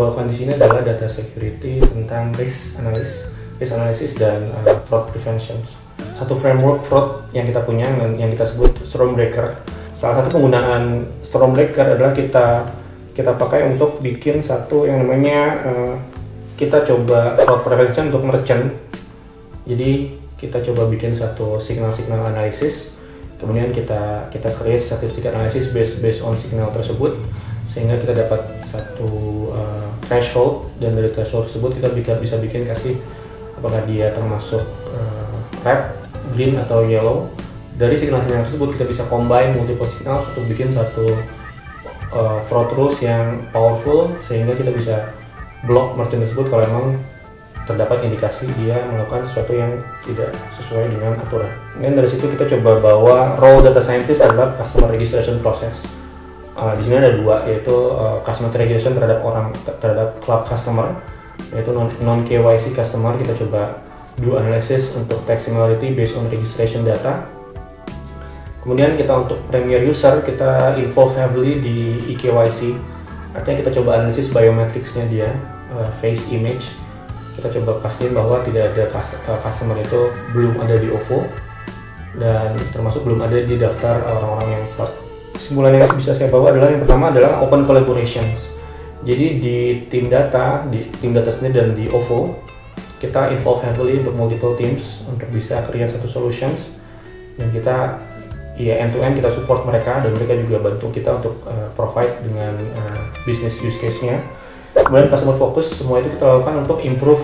coba lakukan di sini adalah data security tentang risk analysis dan fraud prevention. Satu framework fraud yang kita punya yang kita sebut Stormbreaker. Salah satu penggunaan Stormbreaker adalah kita pakai untuk bikin satu yang namanya kita coba fraud prevention untuk merchant. Jadi kita coba bikin satu signal analysis, kemudian kita create statistical analysis based on signal tersebut, sehingga kita dapat satu threshold, dan dari threshold tersebut kita bisa bikin kasih apakah dia termasuk red, green atau yellow. Dari signal-signal tersebut kita bisa combine multiple signals untuk bikin satu fraud rules yang powerful, sehingga kita bisa block merchant tersebut kalau memang terdapat indikasi dia melakukan sesuatu yang tidak sesuai dengan aturan. Dan dari situ kita coba bawa role data scientist adalah customer registration process. Di sini ada dua, yaitu customer registration terhadap club customer, yaitu non KYC customer. Kita coba do analysis untuk tax similarity based on registration data. Kemudian kita untuk premier user kita involve heavily di eKYC, artinya kita coba analisis biometricsnya dia, face image. Kita coba pastiin bahwa tidak ada customer itu belum ada di OVO, dan termasuk belum ada di daftar orang-orang yang fraud. Kesimpulan yang bisa saya bawa adalah yang pertama adalah open collaborations. Jadi di tim data sendiri dan di OVO kita involve heavily untuk multiple teams untuk bisa create satu solutions, dan kita end to end kita support mereka, dan mereka juga bantu kita untuk provide dengan business use case-nya. Kemudian customer focus, semua itu kita lakukan untuk improve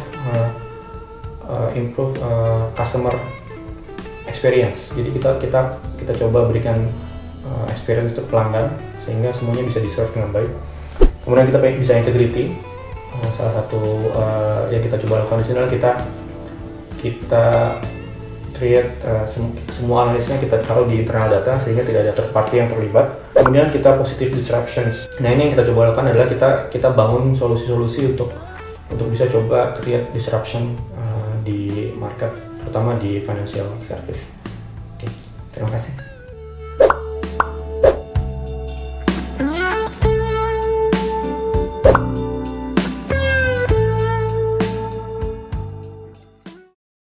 customer experience. Jadi kita coba berikan experience untuk pelanggan sehingga semuanya bisa di-serve dengan baik. Kemudian kita bisa integrity. Salah satu yang kita coba lakukan di sini adalah kita create semua analisnya kita taruh di internal data sehingga tidak ada third party yang terlibat. Kemudian kita positive disruptions. Nah, ini yang kita coba lakukan adalah kita bangun solusi-solusi untuk bisa coba create disruption di market, terutama di financial service. Oke, terima kasih.